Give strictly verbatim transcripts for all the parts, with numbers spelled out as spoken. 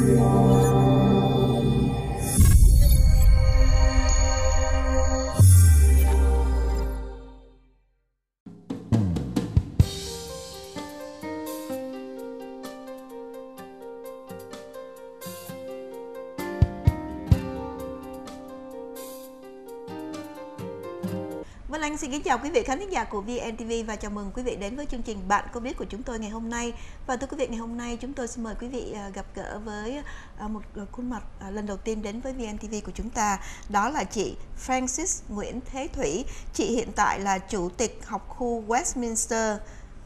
Vân Anh xin kính chào quý vị khán thính giả của vê en tê vê và chào mừng quý vị đến với chương trình Bạn Có Biết của chúng tôi ngày hôm nay. Và thưa quý vị, ngày hôm nay chúng tôi xin mời quý vị gặp gỡ với một khuôn mặt lần đầu tiên đến với vê en tê vê của chúng ta. Đó là chị Francis Nguyễn Thế Thủy. Chị hiện tại là Chủ tịch học khu Westminster.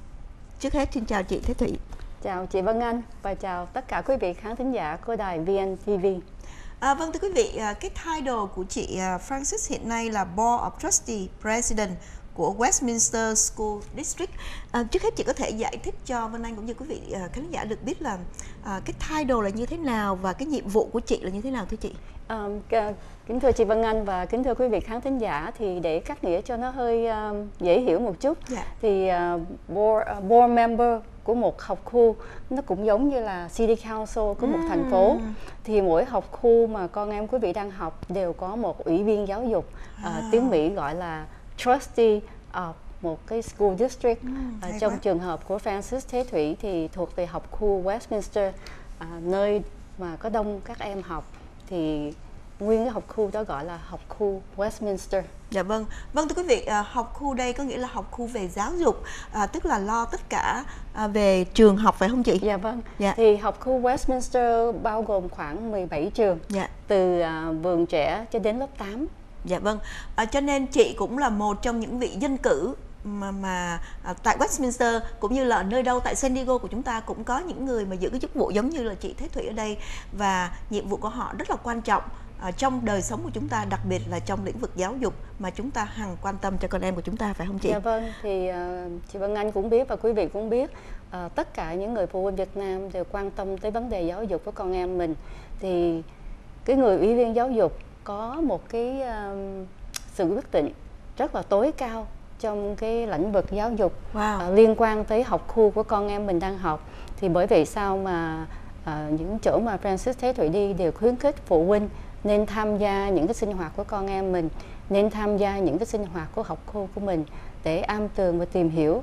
Trước hết xin chào chị Thế Thủy. Chào chị Vân Anh và chào tất cả quý vị khán thính giả của đài vê en tê vê. À, vâng thưa quý vị, cái title của chị Francis hiện nay là Board of Trustee President của Westminster School District. À, trước hết chị có thể giải thích cho Vân Anh cũng như quý vị khán giả được biết là à, cái title là như thế nào và cái nhiệm vụ của chị là như thế nào thưa chị? À, kính thưa chị Vân Anh và kính thưa quý vị khán thính giả, thì để cắt nghĩa cho nó hơi uh, dễ hiểu một chút, yeah. thì uh, board, uh, board member của một học khu nó cũng giống như là City Council của một mm. thành phố. Thì mỗi học khu mà con em quý vị đang học đều có một ủy viên giáo dục, à. uh, tiếng Mỹ gọi là trustee of một cái school district. mm, uh, Trong quá. trường hợp của Francis Thế Thủy thì thuộc về học khu Westminster, uh, nơi mà có đông các em học, thì nguyên cái học khu đó gọi là học khu Westminster. Dạ vâng, vâng thưa quý vị, à, học khu đây có nghĩa là học khu về giáo dục, à, tức là lo tất cả à, về trường học phải không chị? Dạ vâng, dạ. Thì học khu Westminster bao gồm khoảng mười bảy trường, dạ. từ à, vườn trẻ cho đến lớp tám. Dạ vâng, à, cho nên chị cũng là một trong những vị dân cử mà, mà à, tại Westminster cũng như là ở nơi đâu tại San Diego của chúng ta cũng có những người mà giữ cái chức vụ giống như là chị Thế Thủy ở đây, và nhiệm vụ của họ rất là quan trọng à, trong đời sống của chúng ta, đặc biệt là trong lĩnh vực giáo dục mà chúng ta hằng quan tâm cho con em của chúng ta phải không chị? Dạ vâng, thì uh, chị Vân Anh cũng biết và quý vị cũng biết, uh, tất cả những người phụ huynh Việt Nam đều quan tâm tới vấn đề giáo dục của con em mình. Thì cái người ủy viên giáo dục có một cái uh, sự quyết định rất là tối cao trong cái lĩnh vực giáo dục, wow. uh, liên quan tới học khu của con em mình đang học. Thì bởi vậy sao mà uh, những chỗ mà Francis Thế Thủy đi đều khuyến khích phụ huynh nên tham gia những cái sinh hoạt của con em mình, nên tham gia những cái sinh hoạt của học khu của mình để am tường và tìm hiểu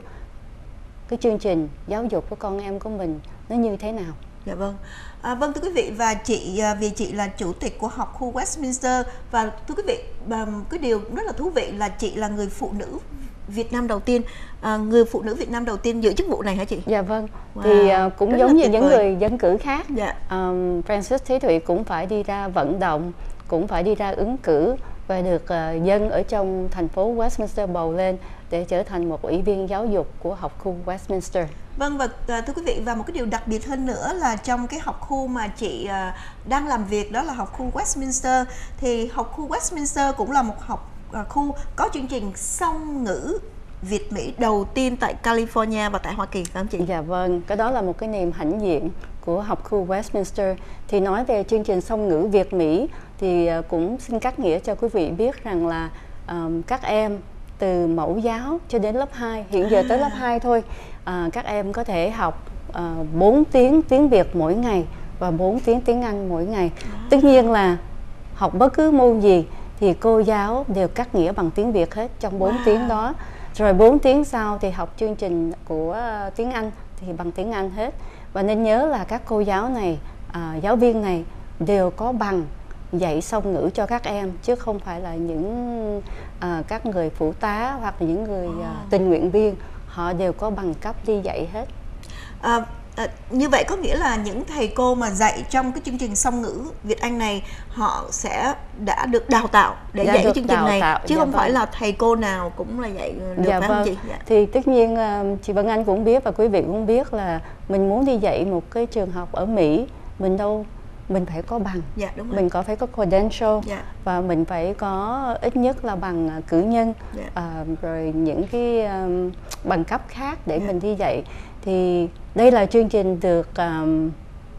cái chương trình giáo dục của con em của mình nó như thế nào. Dạ vâng. À, vâng thưa quý vị, và chị vì chị là chủ tịch của học khu Westminster, và thưa quý vị, cái điều rất là thú vị là chị là người phụ nữ Việt Nam đầu tiên, à, người phụ nữ Việt Nam đầu tiên giữ chức vụ này hả chị? Dạ vâng. Wow. Thì uh, cũng rất giống như những vời. người dân cử khác, dạ. um, Francis Thế Thủy cũng phải đi ra vận động, cũng phải đi ra ứng cử và được uh, dân ở trong thành phố Westminster bầu lên để trở thành một ủy viên giáo dục của học khu Westminster. Vâng, và thưa quý vị, và một cái điều đặc biệt hơn nữa là trong cái học khu mà chị uh, đang làm việc, đó là học khu Westminster, thì học khu Westminster cũng là một học uh, khu có chương trình song ngữ Việt Mỹ đầu tiên tại California và tại Hoa Kỳ, phải không chị? Dạ vâng, cái đó là một cái niềm hãnh diện của học khu Westminster. Thì nói về chương trình song ngữ Việt Mỹ thì cũng xin cắt nghĩa cho quý vị biết rằng là um, các em từ mẫu giáo cho đến lớp hai, hiện giờ tới lớp hai thôi, uh, các em có thể học uh, bốn tiếng tiếng Việt mỗi ngày và bốn tiếng tiếng Anh mỗi ngày. Tất nhiên là học bất cứ môn gì thì cô giáo đều cắt nghĩa bằng tiếng Việt hết trong bốn wow. tiếng đó. Rồi bốn tiếng sau thì học chương trình của uh, tiếng Anh thì bằng tiếng Anh hết. Và nên nhớ là các cô giáo này, uh, giáo viên này đều có bằng dạy song ngữ cho các em, chứ không phải là những uh, các người phụ tá hoặc là những người uh, tình nguyện viên. Họ đều có bằng cấp đi dạy hết. À, à, như vậy có nghĩa là những thầy cô mà dạy trong cái chương trình song ngữ Việt Anh này họ sẽ đã được đào tạo để đã dạy cái chương trình này, tạo. chứ dạ không vâng. phải là thầy cô nào cũng là dạy được, dạ phải vâng. không chị? Dạ. Thì tất nhiên uh, chị Vân Anh cũng biết và quý vị cũng biết là mình muốn đi dạy một cái trường học ở Mỹ, mình đâu mình phải có bằng, dạ, đúng rồi. mình có phải có credential, dạ. và mình phải có ít nhất là bằng cử nhân, dạ. uh, rồi những cái um, bằng cấp khác để dạ. mình đi dạy. Thì đây là chương trình được um,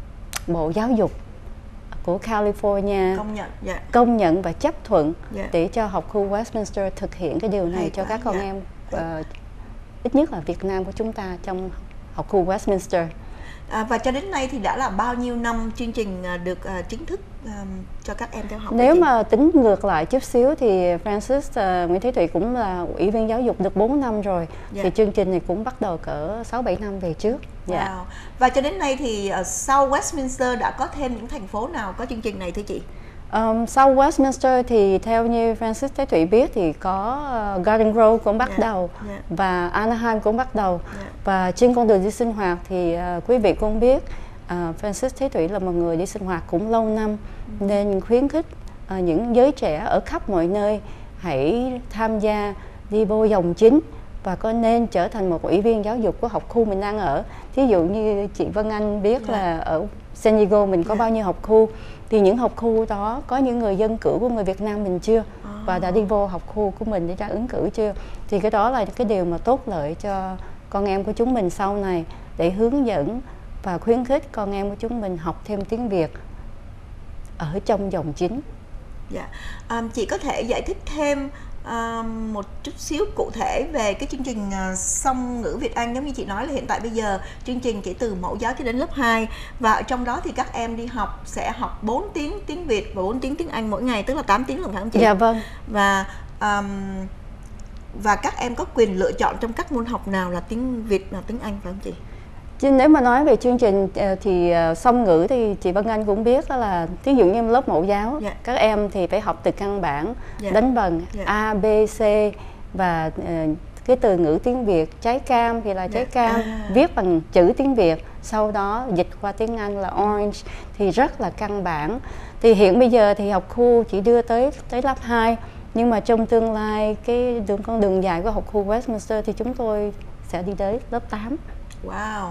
Bộ Giáo dục của California công nhận, dạ. công nhận và chấp thuận, dạ. để cho học khu Westminster thực hiện cái điều này Hay cho quá, các con dạ. em, uh, ít nhất là Việt Nam của chúng ta trong học khu Westminster. À, và cho đến nay thì đã là bao nhiêu năm chương trình à, được à, chính thức à, cho các em theo học? Nếu mà tính ngược lại chút xíu thì Francis uh, Nguyễn Thế Thủy cũng là ủy viên giáo dục được bốn năm rồi. Yeah. Thì chương trình này cũng bắt đầu cỡ sáu bảy năm về trước. Wow. Yeah. Và cho đến nay thì uh, sau Westminster đã có thêm những thành phố nào có chương trình này thưa chị? Um, sau Westminster thì theo như Francis Thế Thủy biết thì có uh, Garden Grove cũng bắt yeah. đầu yeah. và Anaheim cũng bắt đầu. Yeah. Và trên con đường đi sinh hoạt thì uh, quý vị cũng biết uh, Francis Thế Thủy là một người đi sinh hoạt cũng lâu năm, mm. nên khuyến khích uh, những giới trẻ ở khắp mọi nơi hãy tham gia đi vô dòng chính và có nên trở thành một ủy viên giáo dục của học khu mình đang ở. Thí dụ như chị Vân Anh biết yeah. là ở San Diego mình có yeah. bao nhiêu học khu, thì những học khu đó có những người dân cử của người Việt Nam mình chưa, à. và đã đi vô học khu của mình để ra ứng cử chưa, thì cái đó là cái điều mà tốt lợi cho con em của chúng mình sau này, để hướng dẫn và khuyến khích con em của chúng mình học thêm tiếng Việt ở trong dòng chính. Dạ, à, chị có thể giải thích thêm À, một chút xíu cụ thể về cái chương trình uh, song ngữ Việt Anh. Giống như chị nói là hiện tại bây giờ chương trình chỉ từ mẫu giáo cho đến lớp hai, và ở trong đó thì các em đi học sẽ học bốn tiếng tiếng Việt và bốn tiếng tiếng Anh mỗi ngày, tức là tám tiếng lần, phải không chị? Dạ vâng. Và um, và các em có quyền lựa chọn trong các môn học nào là tiếng Việt, là tiếng Anh, phải không chị? Chứ nếu mà nói về chương trình thì song ngữ thì chị Vân Anh cũng biết đó là ví dụ như lớp mẫu giáo, yeah. các em thì phải học từ căn bản, yeah. đánh vần, yeah. A, B, C, và uh, cái từ ngữ tiếng Việt, trái cam thì là trái yeah. cam, à. viết bằng chữ tiếng Việt, sau đó dịch qua tiếng Anh là orange, thì rất là căn bản. Thì hiện bây giờ thì học khu chỉ đưa tới tới lớp hai, nhưng mà trong tương lai cái đường con đường dài của học khu Westminster thì chúng tôi sẽ đi tới lớp tám. Wow.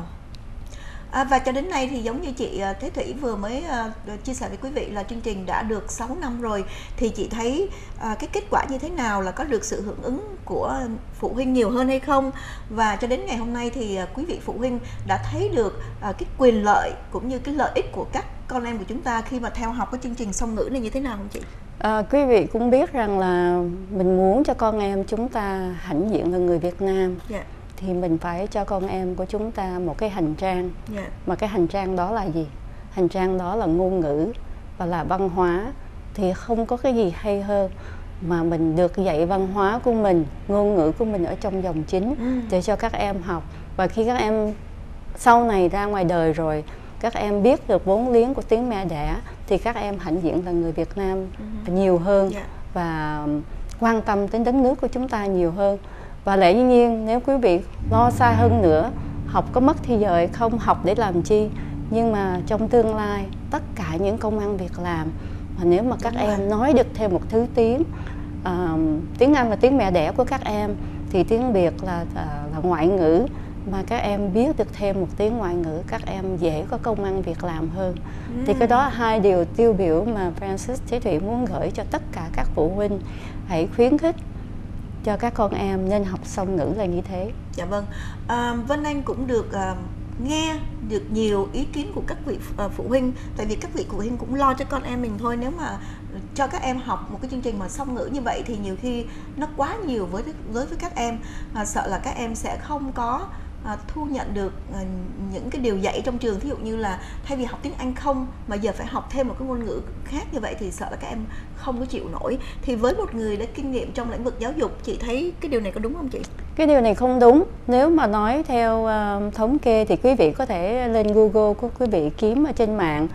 À, và cho đến nay thì giống như chị Thế Thủy vừa mới uh, chia sẻ với quý vị là chương trình đã được sáu năm rồi, thì chị thấy uh, cái kết quả như thế nào, là có được sự hưởng ứng của phụ huynh nhiều hơn hay không? Và cho đến ngày hôm nay thì uh, quý vị phụ huynh đã thấy được uh, cái quyền lợi cũng như cái lợi ích của các con em của chúng ta khi mà theo học cái chương trình song ngữ này như thế nào không chị? À, quý vị cũng biết rằng là mình muốn cho con em chúng ta hãnh diện là người Việt Nam. Yeah. Thì mình phải cho con em của chúng ta một cái hành trang. Yeah. Mà cái hành trang đó là gì? Hành trang đó là ngôn ngữ và là văn hóa. Thì không có cái gì hay hơn mà mình được dạy văn hóa của mình, ngôn ngữ của mình ở trong dòng chính, mm. để cho các em học. Và khi các em sau này ra ngoài đời rồi, các em biết được vốn liếng của tiếng mẹ đẻ, thì các em hãnh diện là người Việt Nam mm-hmm. nhiều hơn, yeah. và quan tâm đến đất nước của chúng ta nhiều hơn. Và lẽ nhiên nếu quý vị lo xa hơn nữa, học có mất thì giờ hay không, học để làm chi, nhưng mà trong tương lai tất cả những công ăn việc làm mà nếu mà các Đúng em rồi. nói được thêm một thứ tiếng, uh, tiếng Anh là tiếng mẹ đẻ của các em, thì tiếng Việt là, uh, là ngoại ngữ, mà các em biết được thêm một tiếng ngoại ngữ, các em dễ có công ăn việc làm hơn. Mm. Thì cái đó là hai điều tiêu biểu mà Francis Thế Thủy muốn gửi cho tất cả các phụ huynh. Hãy khuyến khích cho các con em nên học song ngữ là như thế. Dạ vâng. À, Vân Anh cũng được uh, nghe được nhiều ý kiến của các vị uh, phụ huynh, tại vì các vị phụ huynh cũng lo cho con em mình thôi. Nếu mà cho các em học một cái chương trình mà song ngữ như vậy thì nhiều khi nó quá nhiều với với với các em, à, sợ là các em sẽ không có À, thu nhận được à, những cái điều dạy trong trường. Thí dụ như là thay vì học tiếng Anh không mà giờ phải học thêm một cái ngôn ngữ khác như vậy thì sợ là các em không có chịu nổi. Thì với một người đã kinh nghiệm trong lĩnh vực giáo dục, chị thấy cái điều này có đúng không chị? Cái điều này không đúng. Nếu mà nói theo uh, thống kê thì quý vị có thể lên Google của quý vị kiếm ở trên mạng,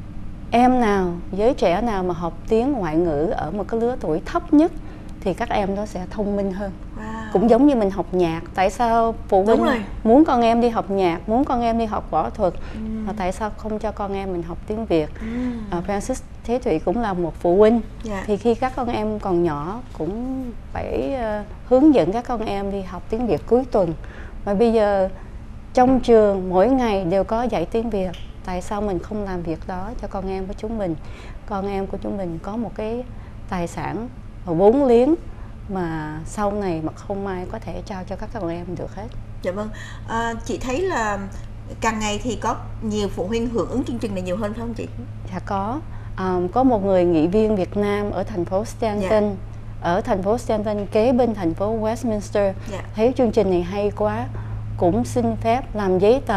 em nào, giới trẻ nào mà học tiếng ngoại ngữ ở một cái lứa tuổi thấp nhất thì các em đó sẽ thông minh hơn. Wow. Cũng giống như mình học nhạc, tại sao phụ huynh muốn con em đi học nhạc, muốn con em đi học võ thuật, mm. mà tại sao không cho con em mình học tiếng Việt? Mm. uh, Francis Thế Thủy cũng là một phụ huynh, yeah. thì khi các con em còn nhỏ cũng phải uh, hướng dẫn các con em đi học tiếng Việt cuối tuần. Mà bây giờ trong trường mỗi ngày đều có dạy tiếng Việt, tại sao mình không làm việc đó cho con em của chúng mình? Con em của chúng mình có một cái tài sản và vốn liếng mà sau này mà không ai có thể trao cho các con em được hết. Dạ vâng. À, chị thấy là càng ngày thì có nhiều phụ huynh hưởng ứng chương trình này nhiều hơn phải không chị? Dạ có. À, có một người nghị viên Việt Nam ở thành phố Stanton, dạ. ở thành phố Stanton kế bên thành phố Westminster, dạ. thấy chương trình này hay quá, cũng xin phép làm giấy tờ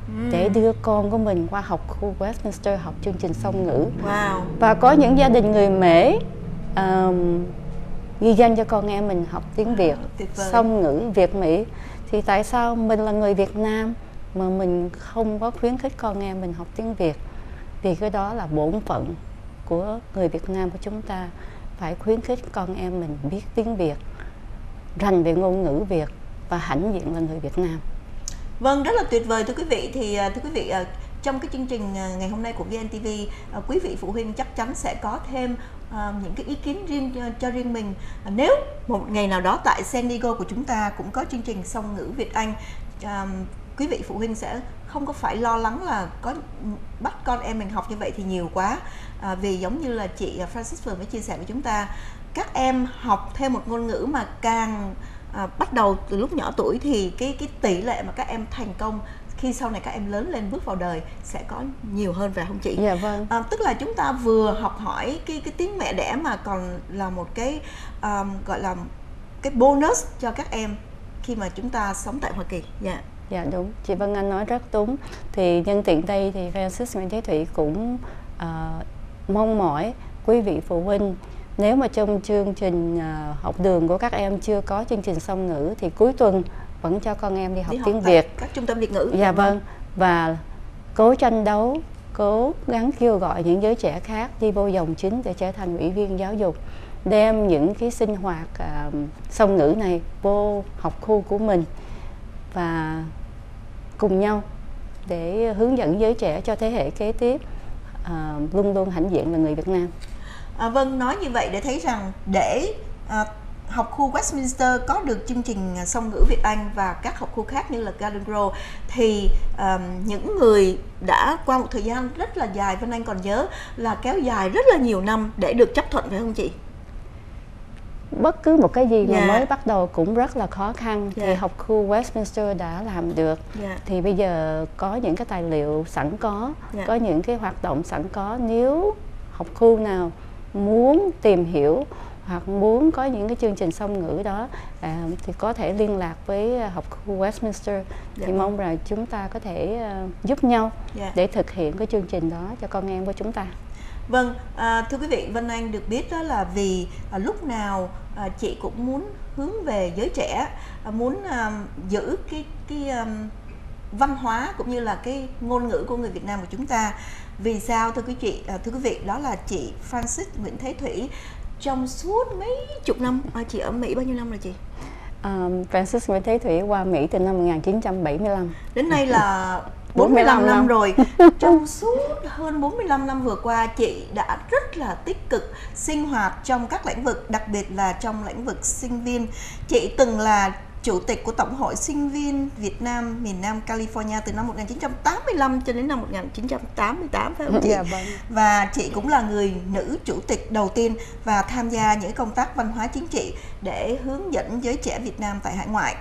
để đưa con của mình qua học khu Westminster học chương trình song ngữ. Wow. Và có những gia đình người Mễ uh, ghi danh cho con em mình học tiếng Việt, song ngữ Việt Mỹ. Thì tại sao mình là người Việt Nam mà mình không có khuyến khích con em mình học tiếng Việt? Vì cái đó là bổn phận của người Việt Nam của chúng ta, phải khuyến khích con em mình biết tiếng Việt, rành về ngôn ngữ Việt và hãnh diện là người Việt Nam. Vâng, rất là tuyệt vời thưa quý vị. Thì thưa quý vị, trong cái chương trình ngày hôm nay của vê en ti vi, quý vị phụ huynh chắc chắn sẽ có thêm uh, những cái ý kiến riêng cho, cho riêng mình. Nếu một ngày nào đó tại San Diego của chúng ta cũng có chương trình song ngữ Việt Anh, uh, quý vị phụ huynh sẽ không có phải lo lắng là có bắt con em mình học như vậy thì nhiều quá. À, vì giống như là chị Francis vừa mới chia sẻ với chúng ta, các em học thêm một ngôn ngữ mà càng à, bắt đầu từ lúc nhỏ tuổi thì cái cái tỷ lệ mà các em thành công khi sau này các em lớn lên bước vào đời sẽ có nhiều hơn, phải không chị? Dạ vâng. À, tức là chúng ta vừa học hỏi cái cái tiếng mẹ đẻ mà còn là một cái um, gọi là cái bonus cho các em khi mà chúng ta sống tại Hoa Kỳ. Dạ. Dạ đúng, chị Vân Anh nói rất đúng. Thì nhân tiện đây thì Francis Nguyễn Thế Thủy cũng uh, mong mỏi quý vị phụ huynh, nếu mà trong chương trình uh, học đường của các em chưa có chương trình song ngữ thì cuối tuần vẫn cho con em đi học đi tiếng học Việt, các trung tâm Việt ngữ. Dạ vâng. Và cố tranh đấu, cố gắng kêu gọi những giới trẻ khác đi vô dòng chính để trở thành ủy viên giáo dục, đem những cái sinh hoạt uh, song ngữ này vô học khu của mình và cùng nhau để hướng dẫn giới trẻ cho thế hệ kế tiếp uh, luôn luôn hãnh diện là người Việt Nam. À, vâng, nói như vậy để thấy rằng để à, học khu Westminster có được chương trình song ngữ Việt Anh và các học khu khác như là Garden Grove thì um, những người đã qua một thời gian rất là dài, Vân Anh còn nhớ là kéo dài rất là nhiều năm để được chấp thuận, phải không chị? Bất cứ một cái gì mà yeah. mới bắt đầu cũng rất là khó khăn, yeah. thì học khu Westminster đã làm được. yeah. Thì bây giờ có những cái tài liệu sẵn có, yeah. có những cái hoạt động sẵn có. Nếu học khu nào muốn tìm hiểu hoặc muốn có những cái chương trình song ngữ đó à, thì có thể liên lạc với học khu Westminster. yeah. Thì mong rằng chúng ta có thể uh, giúp nhau yeah. để thực hiện cái chương trình đó cho con em của chúng ta. Vâng, à, thưa quý vị, Vân Anh được biết đó là vì à, lúc nào à, chị cũng muốn hướng về giới trẻ, à, muốn à, giữ cái cái um, văn hóa cũng như là cái ngôn ngữ của người Việt Nam của chúng ta. Vì sao thưa quý chị, à, thưa quý vị, đó là chị Francis Nguyễn Thế Thủy trong suốt mấy chục năm, à, chị ở Mỹ bao nhiêu năm rồi chị? Um, Francis Nguyễn Thế Thủy qua Mỹ từ năm một nghìn chín trăm bảy mươi lăm. Đến nay là bốn mươi lăm năm rồi. Trong suốt hơn bốn mươi lăm năm vừa qua, chị đã rất là tích cực sinh hoạt trong các lĩnh vực, đặc biệt là trong lĩnh vực sinh viên. Chị từng là chủ tịch của Tổng hội Sinh viên Việt Nam miền Nam California từ năm một nghìn chín trăm tám mươi lăm cho đến năm một nghìn chín trăm tám mươi tám, phải không chị? Dạ, vâng. Và chị cũng là người nữ chủ tịch đầu tiên và tham gia những công tác văn hóa chính trị để hướng dẫn giới trẻ Việt Nam tại hải ngoại.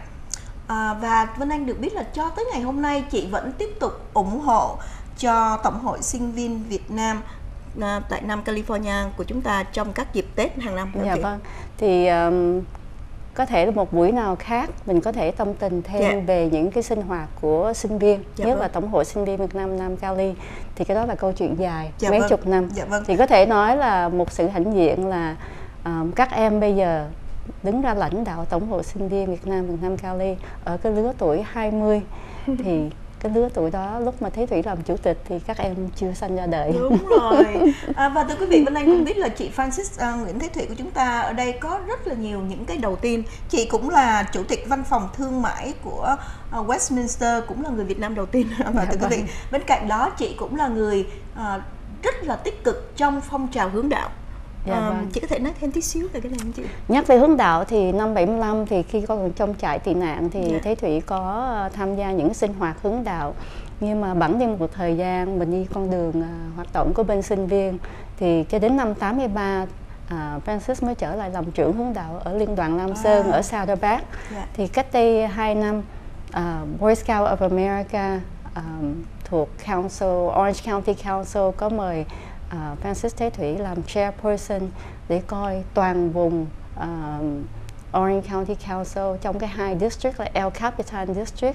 À, và Vân Anh được biết là cho tới ngày hôm nay chị vẫn tiếp tục ủng hộ cho Tổng hội Sinh viên Việt Nam à, tại Nam California của chúng ta trong các dịp Tết hàng năm. Dạ vâng. Thì um, có thể là một buổi nào khác mình có thể tâm tình thêm yeah. về những cái sinh hoạt của sinh viên, dạ nhất vâng. là Tổng hội Sinh viên Việt Nam Nam Cali, thì cái đó là câu chuyện dài, dạ mấy vâng. chục năm. Dạ vâng. Thì có thể nói là một sự hãnh diện là um, các em bây giờ đứng ra lãnh đạo Tổng hội Sinh viên Việt Nam Việt Nam Cali ở cái lứa tuổi hai mươi. Thì cái lứa tuổi đó lúc mà Thế Thủy làm chủ tịch thì các em chưa sanh ra đời. Đúng rồi. À, và thưa quý vị, Vân Anh cũng biết là chị Francis uh, Nguyễn Thế Thủy của chúng ta ở đây có rất là nhiều những cái đầu tiên. Chị cũng là chủ tịch văn phòng thương mại của uh, Westminster, cũng là người Việt Nam đầu tiên. Và thưa quý vị, bên cạnh đó chị cũng là người uh, rất là tích cực trong phong trào hướng đạo. Dạ, à, vâng. Chị có thể nói thêm tí xíu về cái này không chị? Nhắc về hướng đạo thì năm bảy mươi lăm thì khi còn trong trại tị nạn thì yeah. Thế Thủy có tham gia những sinh hoạt hướng đạo. Nhưng mà bẵng đi một thời gian mình đi con đường uh, hoạt động của bên sinh viên thì cho đến năm tám mươi ba uh, Francis mới trở lại làm trưởng hướng đạo ở Liên đoàn Lam Sơn wow. ở Saddleback. Yeah. Thì cách đây hai năm uh, Boy Scout of America um, thuộc Council, Orange County Council có mời Uh, Francis Thế Thủy làm chairperson để coi toàn vùng uh, Orange County Council trong cái hai district là El Capitan District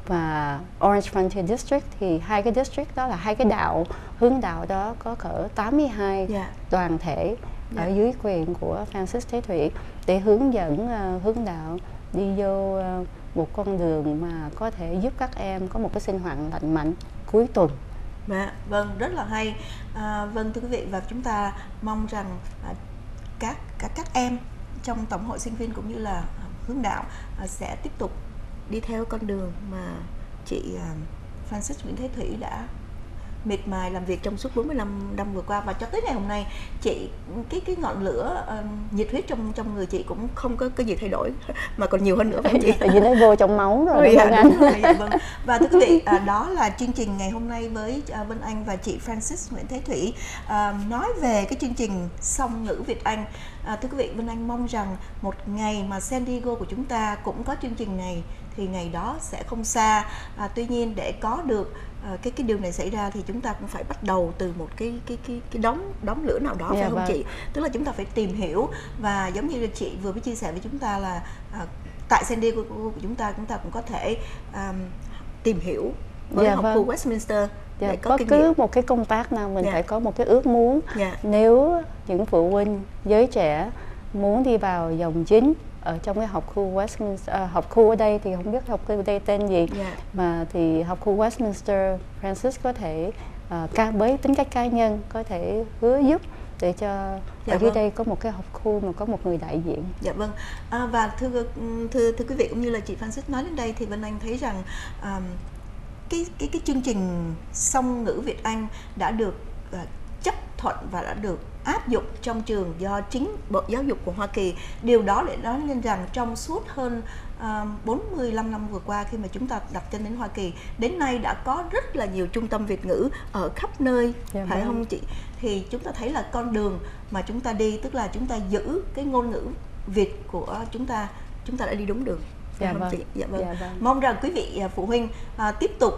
và Orange Frontier District, thì hai cái district đó là hai cái đạo, hướng đạo đó có cỡ tám mươi hai Yeah. đoàn thể ở Yeah. dưới quyền của Francis Thế Thủy để hướng dẫn uh, hướng đạo đi vô uh, một con đường mà có thể giúp các em có một cái sinh hoạt lành mạnh cuối tuần. Dạ, vâng, rất là hay. À, vâng thưa quý vị, và chúng ta mong rằng à, các các các em trong tổng hội sinh viên cũng như là à, hướng đạo à, sẽ tiếp tục đi theo con đường mà chị à, Francis Nguyễn Thế Thủy đã miệt mài làm việc trong suốt bốn mươi lăm năm vừa qua, và cho tới ngày hôm nay chị cái cái ngọn lửa uh, nhiệt huyết trong trong người chị cũng không có cái gì thay đổi mà còn nhiều hơn nữa, phải không chị? Tại vì nó vô trong máu rồi. Dạ, Vân Anh. rồi, dạ, vâng. Và thưa quý vị, à, đó là chương trình ngày hôm nay với à, Vân Anh và chị Francis Nguyễn Thế Thủy à, nói về cái chương trình song ngữ Việt Anh. À, thưa quý vị, Vân Anh mong rằng một ngày mà San Diego của chúng ta cũng có chương trình này thì ngày đó sẽ không xa. À, tuy nhiên để có được à, cái cái điều này xảy ra thì chúng ta cũng phải bắt đầu từ một cái cái cái cái đống đống lửa nào đó, phải Dạ, không vâng. chị? Tức là chúng ta phải tìm hiểu, và giống như chị vừa mới chia sẻ với chúng ta là à, tại San Diego của chúng ta chúng ta cũng có thể um, tìm hiểu với Dạ, học vâng. khu Westminster Dạ, để có bất kinh cứ nghiệm. một cái công tác nào mình Dạ. phải có một cái ước muốn. Dạ. Nếu những phụ huynh giới trẻ muốn đi vào dòng chính ở trong cái học khu Westminster, à, học khu ở đây thì không biết học khu ở đây tên gì, Dạ. mà thì học khu Westminster, Francis có thể uh, ca với tính cách cá nhân có thể hứa giúp để cho Dạ, ở dưới vâng. đây có một cái học khu mà có một người đại diện. Dạ vâng. À, và thưa thưa thưa quý vị cũng như là chị Francis nói đến đây thì Vân Anh thấy rằng um, cái cái cái chương trình song ngữ Việt Anh đã được uh, chấp thuận và đã được áp dụng trong trường do chính Bộ Giáo dục của Hoa Kỳ. Điều đó để nói lên rằng trong suốt hơn uh, bốn mươi lăm năm vừa qua khi mà chúng ta đặt chân đến Hoa Kỳ, đến nay đã có rất là nhiều trung tâm Việt ngữ ở khắp nơi, Dạ, phải vâng. không chị? Thì chúng ta thấy là con đường mà chúng ta đi, tức là chúng ta giữ cái ngôn ngữ Việt của chúng ta, chúng ta đã đi đúng đường. Phải Dạ, không vâng. chị? Dạ vâng. Dạ, vâng. Mong rằng quý vị à, phụ huynh à, tiếp tục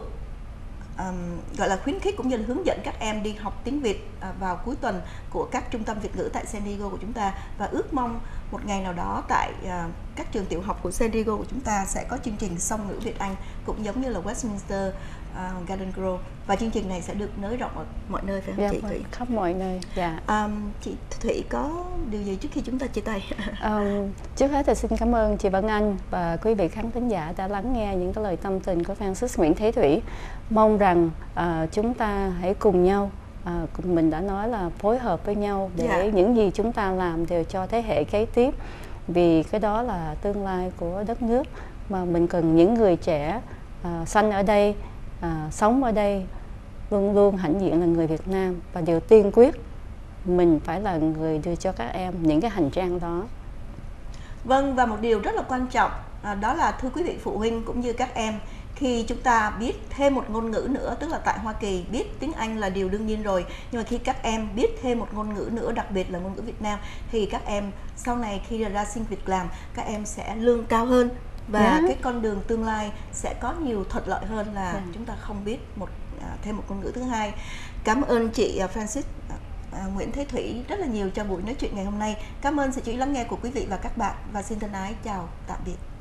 um, gọi là khuyến khích cũng như là hướng dẫn các em đi học tiếng Việt à, vào cuối tuần của các trung tâm Việt ngữ tại San Diego của chúng ta, và ước mong một ngày nào đó tại à, các trường tiểu học của San Diego của chúng ta sẽ có chương trình song ngữ Việt Anh cũng giống như là Westminster uh, Garden Grove, và chương trình này sẽ được nới rộng ở mọi nơi, phải không Dạ, chị vâng, Thủy? khắp mọi nơi. Dạ. Um, chị Thủy có điều gì trước khi chúng ta chia tay? Um, trước hết thì xin cảm ơn chị Vân Anh và quý vị khán thính giả đã lắng nghe những cái lời tâm tình của Francis Nguyễn Thế Thủy. Mong rằng uh, chúng ta hãy cùng nhau, uh, mình đã nói là phối hợp với nhau để Dạ. những gì chúng ta làm đều cho thế hệ kế tiếp, vì cái đó là tương lai của đất nước mà mình cần những người trẻ uh, sinh ở đây, uh, sống ở đây luôn luôn hãnh diện là người Việt Nam, và điều tiên quyết mình phải là người đưa cho các em những cái hành trang đó. Vâng, và một điều rất là quan trọng à, đó là thưa quý vị phụ huynh cũng như các em, khi chúng ta biết thêm một ngôn ngữ nữa, tức là tại Hoa Kỳ biết tiếng Anh là điều đương nhiên rồi, nhưng mà khi các em biết thêm một ngôn ngữ nữa, đặc biệt là ngôn ngữ Việt Nam, thì các em sau này khi ra xin việc làm, các em sẽ lương cao hơn, và Yeah. cái con đường tương lai sẽ có nhiều thuận lợi hơn là Yeah. chúng ta không biết một à, thêm một ngôn ngữ thứ hai. Cảm ơn chị à, Francis à, Nguyễn Thế Thủy rất là nhiều cho buổi nói chuyện ngày hôm nay. Cảm ơn sự chú ý lắng nghe của quý vị và các bạn, và xin thân ái chào tạm biệt.